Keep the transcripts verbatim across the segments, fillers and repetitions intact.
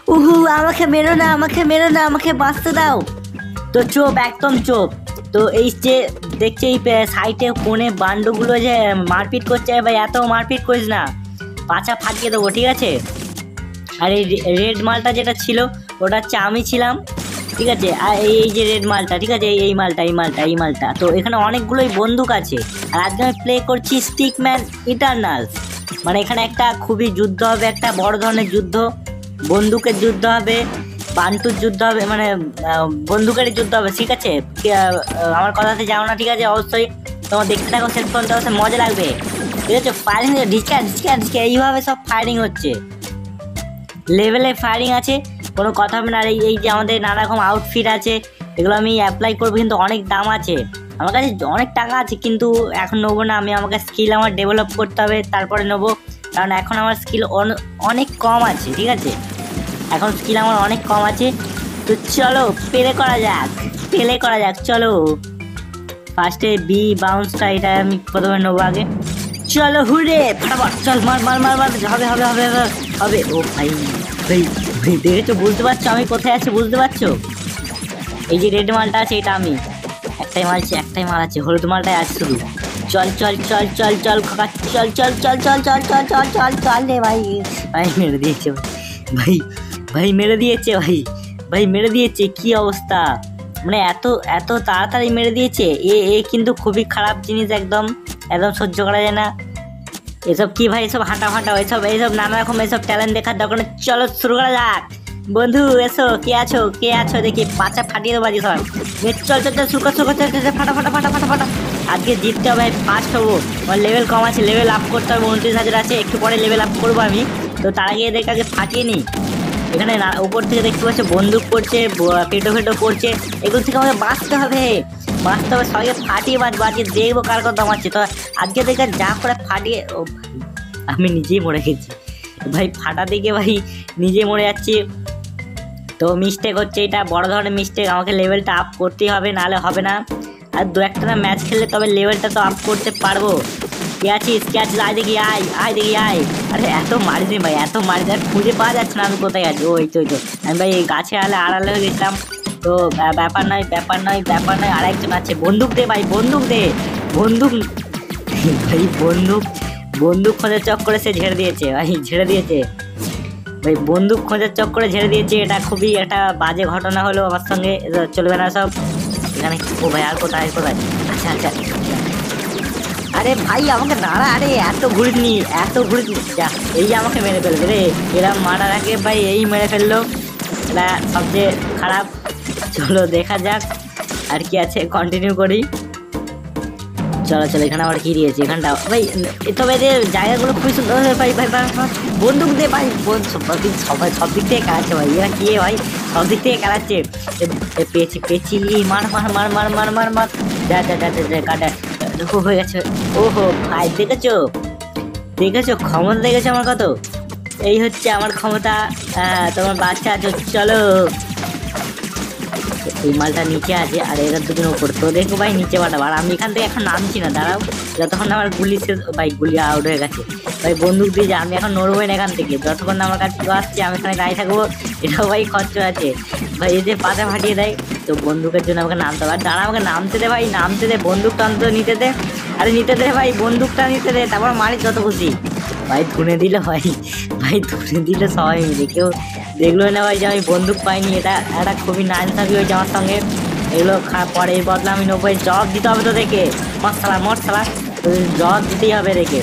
উহু আমাকে মেরো না, আমাকে মেরো না, আমাকে বাঁচতে দাও। তো চোপ, একদম চোপ। তো এই যে দেখছে এই সাইডে কোণে বান্ডগুলো যে মারপিট করছে, ভাই এত মারপিট করিস না, পাছা ফাটিয়ে দেবো, ঠিক আছে? আর এই রেড মালটা যেটা ছিল ওটা হচ্ছে আমি ছিলাম, ঠিক আছে? আর এই যে রেড মালটা, ঠিক আছে, এই মালটা এই মালটা এই মালটা তো এখানে অনেকগুলোই বন্দুক আছে। আর আজকে আমি প্লে করছি স্টিকম্যান ইটারনালস। মানে এখানে একটা খুবই যুদ্ধ হবে, একটা বড় ধরনের যুদ্ধ, বন্দুকের যুদ্ধ হবে, বান্টুর যুদ্ধ হবে, মানে বন্দুকেরই যুদ্ধ হবে, ঠিক আছে? আমার কথাতে যাও না, ঠিক আছে? অবশ্যই তোমার দেখতে থাকো শেষ পর্যন্ত, অবশ্যই মজা লাগবে, ঠিক আছে? ফায়ারিং ঢিচকা ঢিচকা ঢিচকা এইভাবে সব ফায়ারিং হচ্ছে, লেভেলে ফায়ারিং আছে, কোনো কথা হবে না। আর এই যে আমাদের নানা রকম আউটফিট আছে, এগুলো আমি অ্যাপ্লাই করবো, কিন্তু অনেক দাম আছে, আমার কাছে অনেক টাকা আছে, কিন্তু এখন নেবো না আমি। আমাকে স্কিল আমার ডেভেলপ করতে হবে, তারপরে নেবো, কারণ এখন আমার স্কিল অনেক কম আছে, ঠিক আছে? এখন স্কিল আমার অনেক কম আছে। তো চলো পেলে করা যাক, পেলে করা যাক, চলো। ফার্স্টে বি বাউন্সটা এটা আমি প্রথমে নেবো আগে। চলো হুরে ফটাফট, চল মার মার মার মার, হবে হবে হবে হবে। ও ভাই ভাই ভাই দেখেছো, বুঝতে পারছো আমি কোথায় আছি? বুঝতে পারছো? এই যে রেড মালটা আছে এটা আমি, একটাই মাল আছে, একটাই মাল আছে, হলুদ মালটাই আছে শুধু। চল চল চল চল চল কাকা, চল চল চল চল চল চল চল চল চল রে ভাই। ভাই মেরে দিয়েছে ভাই, ভাই মেরে দিয়েছে ভাই, ভাই মেরে দিয়েছে, কি অবস্থা! মানে এত এত তাড়াতাড়ি মেরে দিয়েছে, এ এ কিন্তু খুবই খারাপ জিনিস, একদম একদম সহ্য করা যায় না এসব। কি ভাই এসব হাঁটা ফাঁটা, এসব এইসব নানা রকম এসব ট্যালেন্ট দেখার দরকার নেই। চলো শুরু করা যাক। বন্ধু এসো, কে আছো কে আছো দেখি, পাচা ফাটিয়ে দেবো বাজি সব। চল চল চল শুরু কর শুরু কর, চল চল ফাটা ফাটা ফাটা ফাটা ফাটা। আজকে জিততে হবে, ফার্স্ট হবো। আমার লেভেল কম আছে, লেভেল আপ করতে হবে, উনত্রিশ হাজার আছে, একটু পরে লেভেল আপ করবো আমি। তো তার আগে এদেরকে আগে ফাটিয়ে নিই। এখানে উপর থেকে দেখতে পাচ্ছি বন্দুক পড়ছে, পেটো ফেটো পড়ছে, এগুলো থেকে আমাকে বাঁচতে হবে, বাঁচতে হবে, সবাইকে ফাটিয়ে বাঁচবো। আজকে দেখবো কার কথা মারছে। তো আজকে দেখে যা করে ফাটিয়ে, ও আমি নিজেই মরে গেছি ভাই, ফাটা দিকে ভাই নিজে মরে যাচ্ছি। তো মিস্টেক হচ্ছে, এটা বড় ধরনের মিস্টেক, আমাকে লেভেলটা আপ করতেই হবে, নাহলে হবে না। আর দু একটা না ম্যাচ খেললে তবে লেভেলটা তো আপ করতে পারবো। কে আছিস কে আছিস, আয় দেখি আয় আয় দেখি আয়। আরে এত মারিস ভাই, এত মারিস, আর খুঁজে পাওয়া যাচ্ছে না আমি কোথায় আছি। ওই তো ওই তো আমি ভাই এই গাছে আলে আড়ালে হয়ে গেছিলাম। তো ব্যাপার নয় ব্যাপার নয় ব্যাপার নয় আরেকজন আছে, বন্দুক দে ভাই, বন্দুক দে, বন্দুক ভাই, বন্দুক বন্দুক খোঁজার চক্করে সে ঝেড়ে দিয়েছে ভাই, ঝেড়ে দিয়েছে ভাই, বন্দুক খোঁজার চক্করে ঝেড়ে দিয়েছে। এটা খুবই একটা বাজে ঘটনা হলো আমার সঙ্গে, চলবে না সব। এখানে ও ভাই আর কোথায় আর কোথায়, আচ্ছা আচ্ছা। আরে ভাই আমাকে দাঁড়া, আরে এত ঘুরিনি এত ঘুরিনি, যা এই আমাকে মেরে ফেলবে রে, এরা মারার আগে ভাই এই মেরে ফেললো, এটা সবচেয়ে খারাপ। চলো দেখা যাক আর কি আছে, কন্টিনিউ করি। চলো চলো, এখানে আবার কি দিয়েছে এখানটা ভাই, তবে যে জায়গাগুলো খুবই সুন্দর ভাই। ভাই বন্দুক দে ভাই, সবাই সব দিক থেকে খেলাচ্ছে ভাই, এরা কি ভাই সব দিক থেকে খেলাচ্ছে। পেয়েছি পেয়েছি, মার মার মার মার মার মার মার, যা যা যা যা কাটা হয়ে গেছে। ওহো ভাই দেখেছো দেখেছো ক্ষমতা দেখেছো আমার কত, এই হচ্ছে আমার ক্ষমতা। তোমার বাচ্চা আছো, চলো। এই মালটা নিচে আছে আর এরা দুজন উপর, তো দেখো ভাই নিচে পাঠাবো। আর আমি এখান থেকে এখন নামছি না, দাঁড়াও, যতক্ষণ আমার গুলি শেষ, ভাই গুলি আউট হয়ে গেছে ভাই, বন্দুক দিয়ে যা, আমি এখন নড়বই না এখান থেকে, যতক্ষণ না আমার কাছে কেউ আসছে আমি এখানে গাড়ি থাকবো। এটাও ভাই খরচ আছে ভাই, এই যে পাতা ফাটিয়ে দেয়, তো বন্দুকের জন্য আমাকে নামতে হবে। আর দাঁড়া আমাকে নামতে দে ভাই, নামতে দে, বন্দুকটা অন্তত নিতে দে, আরে নিতে দে ভাই, বন্দুকটা নিতে দে, তারপর মারি যত খুশি। ভাই ধুনে দিল ভাই, ভাই ধুনে দিল সবাই মিলে, কেউ দেখলো না ভাই যে আমি বন্দুক পাইনি। এটা একটা খুবই নাইনসাফি হয়েছে আমার সঙ্গে, এগুলো খারাপ পরে এই বদলা আমি নব্বই জবাব দিতে হবে তো দেখে, মশলা মশলা জবাব দিতেই হবে দেখে।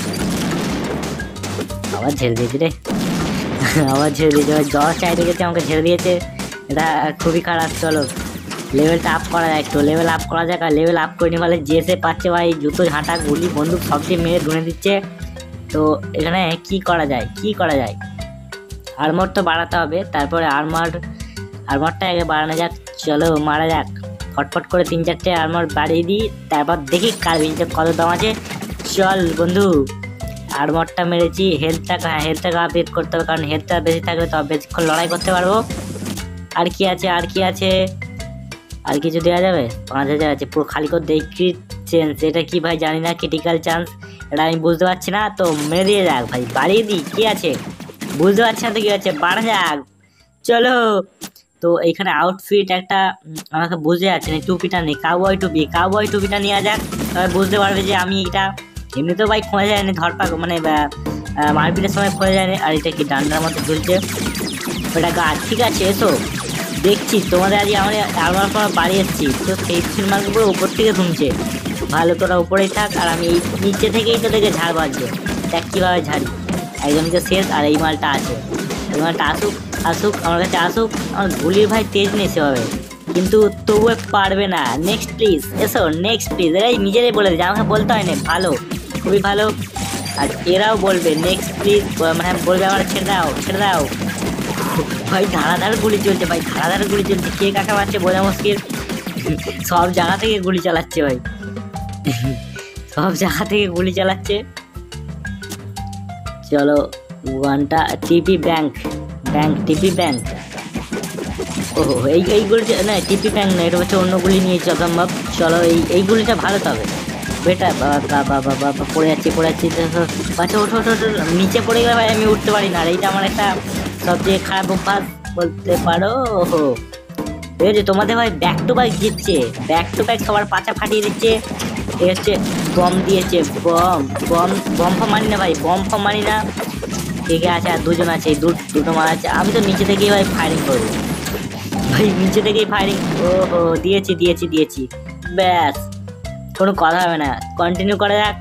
আবার ঝেড়ে দিয়েছি রে, আবার ঝেড়ে দিয়েছে, জ্বর চাই দেখেছে আমাকে ঝেড়ে দিয়েছে, এটা খুবই খারাপ। চলো লেভেলটা আপ করা যায়, একটু লেভেল আপ করা যাক। আর লেভেল আপ করিনি বলে যে সে পাচ্ছে ভাই, জুতো ঝাঁটা গুলি বন্দুক সবচেয়ে মেরে ধুনে দিচ্ছে। তো এখানে কি করা যায় কি করা যায়, আর্মার তো বাড়াতে হবে, তারপরে আর্মার আর্মারটা আগে বাড়ানো যাক। চলো মারা যাক, ফটফট করে তিন চারটে আর্মার বাড়িয়ে দিই, তারপর দেখি কার বিনটা কত দাম আছে। চল বন্ধু, আর্মারটা মেরেছি, হেলথটাকে হ্যাঁ হেলথটাকে আপডেট করতে হবে, কারণ হেলথটা বেশি থাকবে তো বেশিক্ষণ লড়াই করতে পারবো। আর কি আছে আর কি আছে, আর কিছু দেওয়া যাবে? পাঁচ হাজার আছে, পুরো খালি করে দেই। ক্রিট চেঞ্জ, এটা কি ভাই জানি না, ক্রিটিক্যাল চান্স এটা আমি বুঝতে পারছি না, তো মেরে দিয়ে যাক ভাই, বাড়িয়ে দিই। কি আছে বুঝতে পারছি না তো কি আছে, বাড়া যাক। চলো। তো এইখানে আউটফিট একটা উম, আমাকে বুঝে যাচ্ছে না, টুপিটা নেই, কাউবয় টুপি, কাউবয় টুপিটা নেওয়া যাক, তবে বুঝতে পারবে যে আমি এটা এমনিতেও ভাই খোঁজা যায়নি, ধরপাক মানে আহ, আহ, মারপিটের সময় খোঁজা যায়নি। আর এটা কি ডান্ডার মতো ঝুলছে, ওটা গাছ। ঠিক আছে এসো, দেখছি তোমাদের আজকে আমার আমার পর বাড়ি এসেছি, তো সেই মালগুলো উপর থেকে তুমছে। ভালো, তোরা উপরেই থাক, আর আমি এই নিচে থেকেই তো দেখে ঝাড় বাজছে, দেখ কীভাবে ঝাড়ি। একজনকে শেষ, আর এই মালটা আছে, এই মালটা আসুক আসুক আমার কাছে আসুক। আমার গুলির ভাই তেজ নেই সেভাবে, কিন্তু তবুও পারবে না। নেক্সট প্লিজ, এসো নেক্সট প্লিজ। এরাই নিজেরাই বলে দিচ্ছে, আমাকে বলতে হয় না, ভালো, খুবই ভালো। আর এরাও বলবে নেক্সট প্লিজ, মানে বলবে আমার ছেড়ে দাও ছেড়ে দাও। ভাই ধারাধার গুলি চলছে, ভাই ধারাধার গুলি চলছে, কে কাকা মারছে বোঝা মুশকিল। সব জায়গা থেকে গুলি চালাচ্ছে ভাই, সব জায়গা থেকে গুলি চালাচ্ছে। চলো ওয়ানটা TP bank, bank TP bank. ও এই এই গুলিটা না, টিপি ব্যাংক না, এটা হচ্ছে অন্য গুলি নিয়েছি অসম্ভব। চলো এই এই গুলিটা ভালো, তবে বেটা বাবা বাবা বাবা পড়ে যাচ্ছি পড়ে যাচ্ছি। বাচ্চা ওঠো ওঠো ওঠো, নিচে পড়ে গেলে ভাই আমি উঠতে পারি না, আর এইটা আমার একটা সবচেয়ে খারাপ অভ্যাস বলতে পারো। ঠিক আছে, তোমাদের ভাই ব্যাক টু ব্যাক জিতছে, ব্যাক টু ব্যাক সবার পাচা ফাটিয়ে দিচ্ছে। ঠিক আছে, বম দিয়েছে, বম বম বম ফম মানি না ভাই, বম ফম মানি না। ঠিক আছে, আর দুজন আছে, এই দুটো মার আছে। আমি তো নিচে থেকেই ভাই ফায়ারিং করবো, ভাই নিচে থেকেই ফায়ারিং। ও হো, দিয়েছি দিয়েছি দিয়েছি, ব্যাস কোনো কথা হবে না, কন্টিনিউ করা যাক।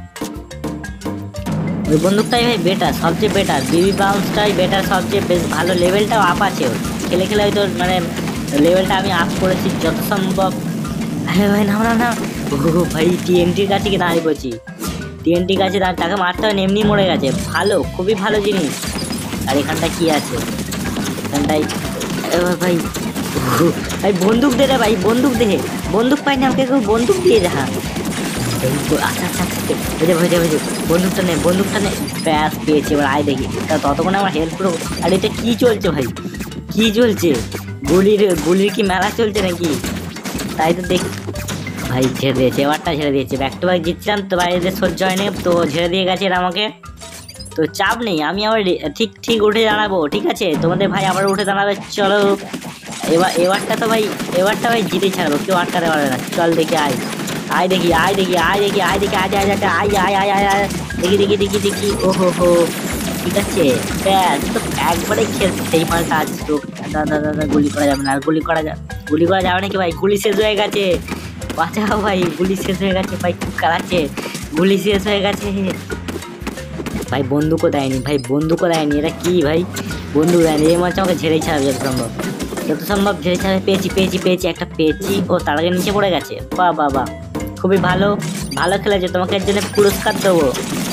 ওই বন্দুকটাই ভাই বেটার, সবচেয়ে বেটার, বিবি বাউন্সটাই বেটার, সবচেয়ে বেশ ভালো। লেভেলটাও আপ আছে ওর, খেলে খেলে হয়তো মানে লেভেলটা আমি আপ করেছি যত সম্ভব। হ্যাঁ ভাই নাম না না, ও ভাই টিএনটির কাছে কি দাঁড়িয়ে পড়ছি, টিএনটির কাছে দাঁড়িয়ে তাকে মারতে হয়, এমনি মরে গেছে। ভালো, খুবই ভালো জিনিস। আর এখানটায় কি আছে, এখানটায় ভাই ভাই বন্দুক দে রে ভাই, বন্দুক দে, বন্দুক পাই না, আমাকে কেউ বন্দুক দিয়ে যা। আচ্ছা আচ্ছা বুঝে বুঝে বুঝে, বন্দুকটা নে বন্দুকটা নে, ব্যাস পেয়েছি। এবার আয় দেখি, তা ততক্ষণে আমার হেল্প করো। আর এটা কি চলছে ভাই, কি চলছে, গুলির গুলির কি মেলা চলছে নাকি? তাই তো দেখ ভাই, ছেড়ে দিয়েছে, এবারটা ছেড়ে দিয়েছে। ব্যাক টু ব্যাক জিতছিলাম তো ভাই, এদের সহ্য হয়নি, তো ছেড়ে দিয়ে গেছে এরা আমাকে। তো চাপ নেই, আমি আবার ঠিক ঠিক উঠে দাঁড়াবো। ঠিক আছে, তোমাদের ভাই আবার উঠে দাঁড়াবে। চলো এবার, এবারটা তো ভাই, এবারটা ভাই জিতে ছাড়বো, কেউ আটকাতে পারবে না। চল দেখি আয়, আয় দেখি আয় দেখি আয় দেখি আয় দেখি আয় আয় আয় আয় আয় আয় আয় দেখি দেখি দেখি দেখি। ও হো হো, ঠিক আছে, ব্যাস তো একবারেই খেলছে সেই মালটা আছে তো। দাদা দাদা গুলি করা যাবে না, আর গুলি করা যাবে, গুলি করা যাবে নাকি ভাই? গুলি শেষ হয়ে গেছে, বাঁচাও ভাই, গুলি শেষ হয়ে গেছে ভাই, খুব কালাচ্ছে, গুলি শেষ হয়ে গেছে ভাই। বন্দুকও দেয়নি ভাই, বন্দুকও দেয়নি, এটা কি ভাই, বন্দুক দেয়নি। এই মাছ আমাকে ঝেড়ে ছাড়বে যত সম্ভব, যত সম্ভব ঝেড়ে ছাড়বে। পেয়েছি পেয়েছি পেয়েছি, একটা পেয়েছি। ও তার আগে নিচে পড়ে গেছে, বাহ বাহ বাহ, খুবই ভালো, ভালো খেলেছে, তোমাকে এর জন্য পুরস্কার দেবো।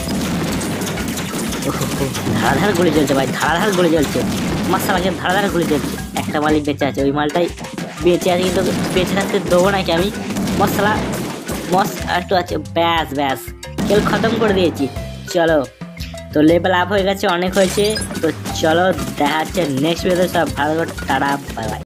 ধারাধার গুলি চলছে ভাই, ধারাধার গুলি চলছে, মাসালাকে ধারাধার গুলি চলছে। একটা মালিক বেঁচে আছে, ওই মালটাই বেঁচে আছে, কিন্তু বেঁচে থাকতে দেবো নাকি আমি। মশলা মশ একটু আছে, ব্যাস ব্যাস, খেল খতম করে দিয়েছি। চলো, তো লেভেল আপ হয়ে গেছে, অনেক হয়েছে। তো চলো দেখা যাচ্ছে নেক্সট ভিডিওতে, সব ভালো, টাটা বাই বাই।